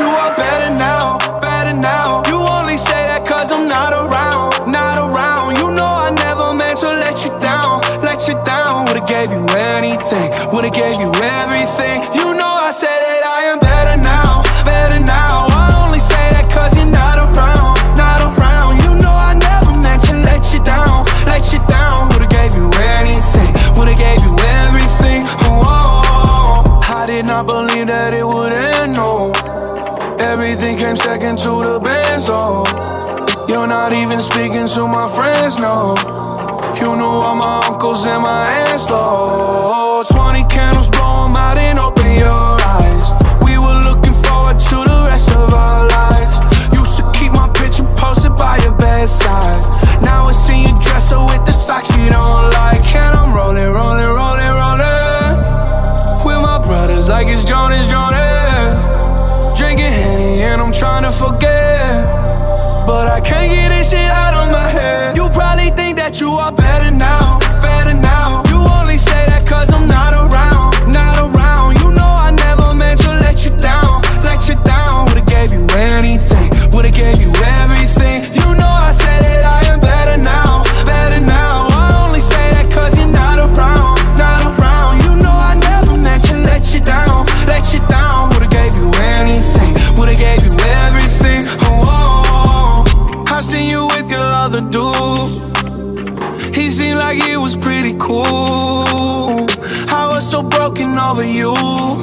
you are better now, better now. You only say that cause I'm not around, not around. You know I never meant to let you down, let you down. Would've gave you anything, would've gave you everything. You know I said that I am better now, better now. I only say that cause you're not around, not around. You know I never meant to let you down, let you down. Would've gave you anything, would've gave you everything. Oh, I did not believe that it would end, no. Everything came second to the best, oh. You're not even speaking to my friends, no. You knew all my uncles and my aunts, Lord. 20 candles, blow 'em out and open your eyes. We were looking forward to the rest of our lives. Used to keep my picture posted by your bedside. Now I see you dresser with the socks you don't like. And I'm rolling, rolling, rolling, rolling with my brothers like it's Jonas, Jonas. Drinking Henny and I'm trying to forget, but I can't get this shit out of my head. You probably think that you are better now, better now. You only say that cause I'm not around, not around. You know I never meant to let you down, let you down. Would've gave you anything, would've gave you everything. You know I said that I am better now, better now. I only say that cause you're not around, not around. You know I never meant to let you down, let you down. Would've gave you anything, would've gave you everything. Oh, I seen you with your other dude. He seemed like he was pretty cool. I was so broken over you.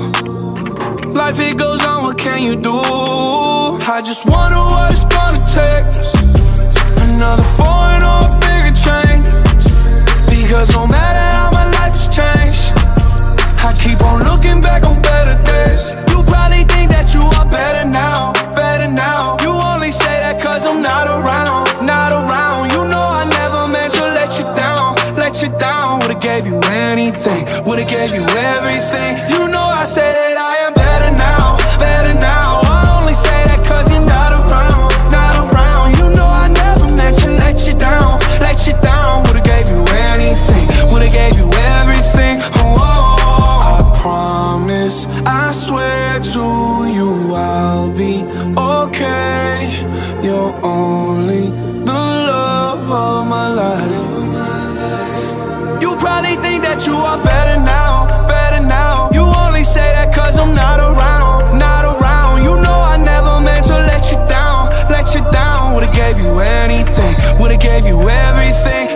Life it goes on, what can you do? I just wonder what it's gonna take. Another foreign or a bigger change. Because no matter how my life has changed, I keep on looking back on better days. You probably think that you are better now, better now. You only say that cause I'm not around, not around. You know I never meant to let you down, let you down. Would've gave you anything, would've gave you everything. You know I say that I am better now, better now. I only say that cause you're not around, not around. You know I never meant to let you down, let you down. Would've gave you anything, would've gave you everything. Oh, I promise, I swear to you I'll be okay. You're only the love of my life. You probably think that you are better now, better now. You only say that cause I'm not around, not around. You know I never meant to let you down, let you down. Would've gave you anything, would've gave you everything.